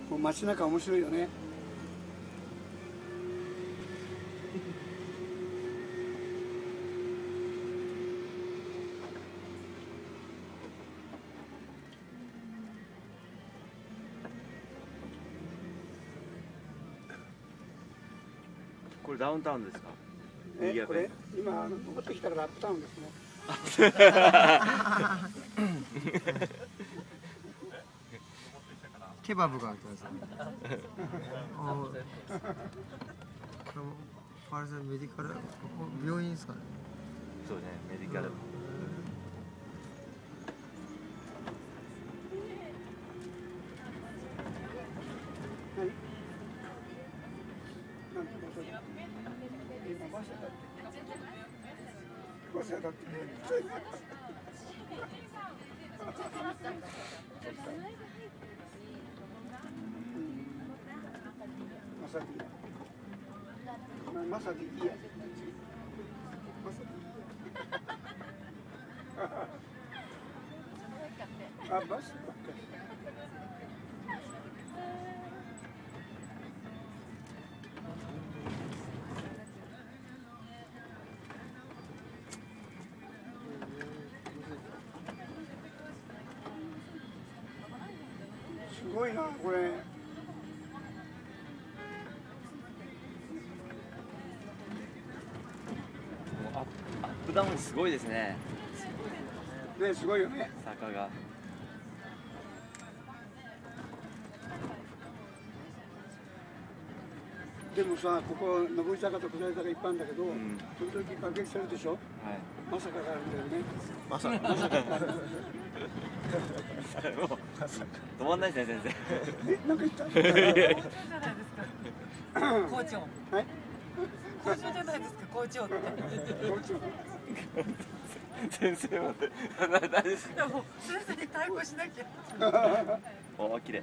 もう街中面白いよね。 これダウンタウンですか？ これ今登ってきたからアップタウンですね。 ケバブがありますね。あれさ、メディカル、ここ病院ですかね。 そうね、メディカル。 まさにいいや。あ、バスばっかり。すごいな、これ。 アップダウンすごいですね。 ね、すごいよね。 坂が。 でもさ、ここ上り坂と下り坂いっぱいあるんだけど、時々爆撃されるでしょ。はい。まさかがあるんだよね。 まさか。まさか。止まんないですね、先生。なんか言った。 校長。 はい。 校長じゃないですか、校長って。 校長。 先生まで。何ですか。 もう先生に対抗しなきゃ。 お、綺麗。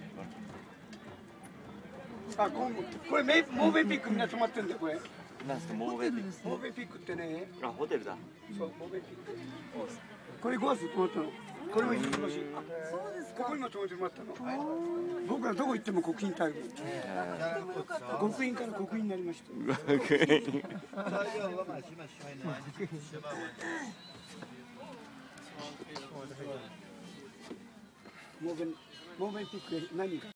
あ、これモーベピックみんな泊まってんだよ、これ。 なんですか、モーベピック。 モーベピックってね。 あ、ホテルだ。 そう、モーベピック。これ5月泊まったの。これも行きまし。 そうですか。 ここ今泊めてもらったの。僕らどこ行っても国賓タイム。国賓から国賓になりました。モーベピック何か。